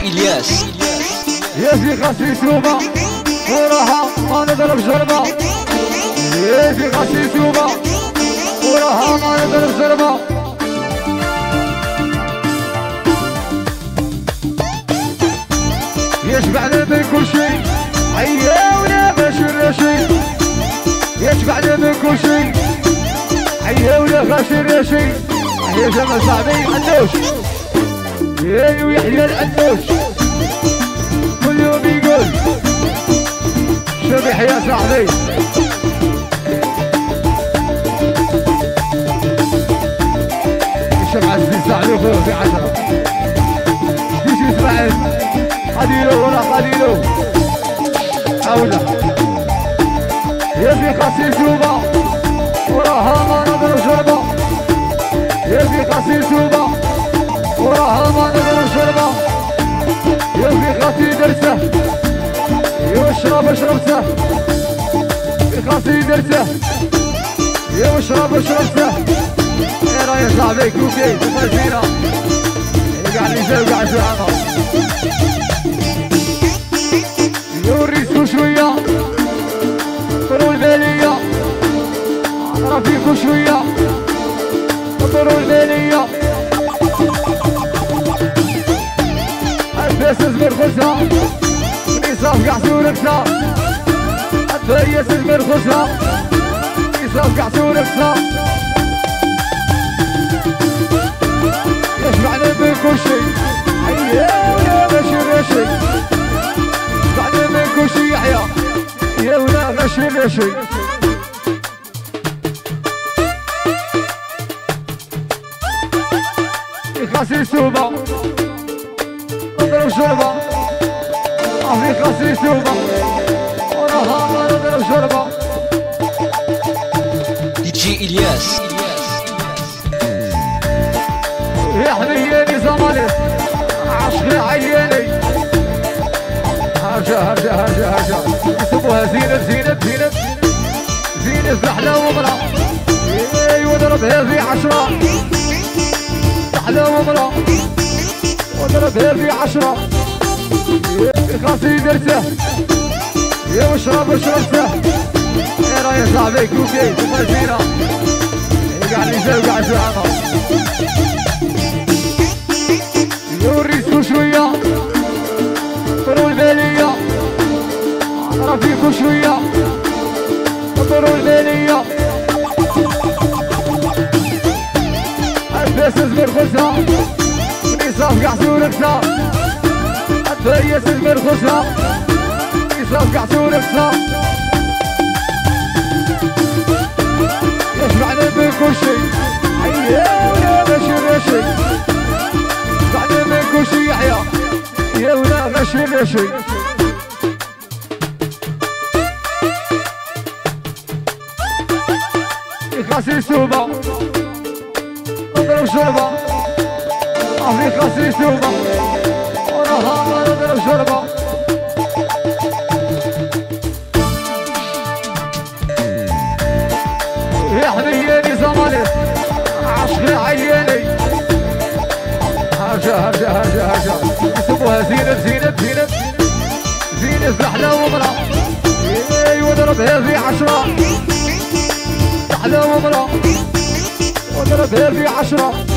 إلياس يا في خاصي سوبة وراها ما نضرب شربة. يا في خاصي سوبة وراها ما نضرب شربة. يشبعنا من كل شيء عياونا ماشي الرشي. يشبعنا من كل شيء عياونا ماشي الرشي. يا جمال صاحبي عنوش يا ويحيى العنوش كل يوم يقول شبح يا صاحبي. الشمعة صاحبي خوه في 10 كيش اسماعيل قديلو ولا قديلو حوله. يا في قصير سوبة وراها ما نضرب شربة. يا في قصير سوبة وراها ما نضرب شربة. يا في قصير درسه يا اشرب سه. في قصير درسه يا اشرب سه. ايه رايك صاحبي كوكي وفلسطينة قاعد يزوق على الزعامة. يوريكوا شوية طروا البالية رفيقوا شوية طروا البالية. الفاسس مرخصها نصاف قاع سوركسها. الفاسس مرخصها نصاف قاع سوركسها. يشبعنا من كل شيء عياونا ماشي الرشي. يشبعنا من كل شيء يحيى عياونا ماشي الرشي. يخاصي سوبة نضرب شربة. في خاصي سوبة وراها ما نضرب شربة. دي جي إلياس يا حنيني زمالي عشقي عياني. هرجة هرجة هرجة هرجة يسموها زينب زينب زينب زينب زحلة ومرا. وضربها في 10 زحلة ومرا وضربها في 10. خاصي درسه يا واشرب سه. ايه رايك صاحبي كوكي وفلسطينة قاعد يزوق على الزعامة. يوريكوا شوية طروا البالية رفيقوا شوية طروا البالية. الفاسس مرخصها نصاف قاع سوركسها. الفاسس مرخصها نصاف قاع سوركسها. يشبعنا من كل شيء عياونا ماشي الرشي. يشبعنا من كل شيء يحيى عياونا ماشي الرشي. يخاصي سوبة نضرب شربة. في خاصي سوبة وراها ما نضرب شربة. يا حنيني زمالي عشقي عياني. هرجة هرجة هرجة هرجة يسموها زينب زينب زينب زينب زحلة ومرا. وضربها في 10 زحلة ومرا وضربها في 10.